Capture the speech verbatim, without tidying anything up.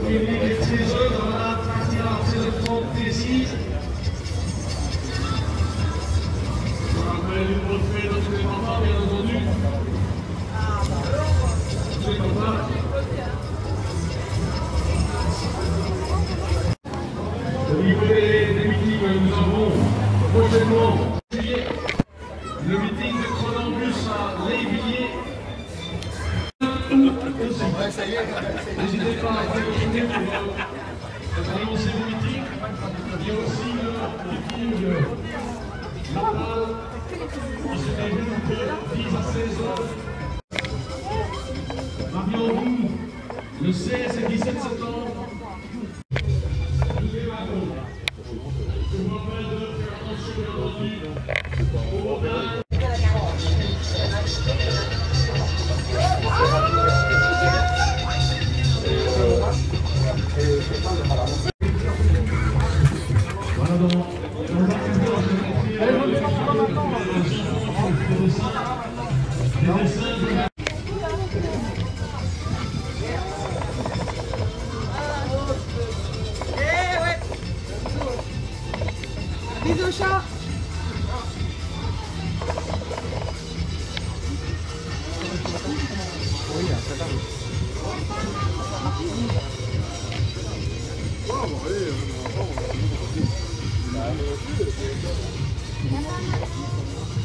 Dominique et Thierry dans la partie c'est le trente T six. Je rappelle une bonne fête à tous les papas, bien entendu. Tous les papas. Au niveau des, des meetings, nous avons prochainement le meeting de Chronambus à Lévilliers. N'hésitez pas à profiter pour annoncer vos meetings. Il y a aussi le meeting local qui se déroule de dix à seize heures. Marion, le seize et dix-sept septembre. Je vous rappelle de faire attention, bien entendu, au mobile. Voilà donc, on va bisous chat. Oui, c'est ça. Oh, bon, allez, on va voir, on va voir.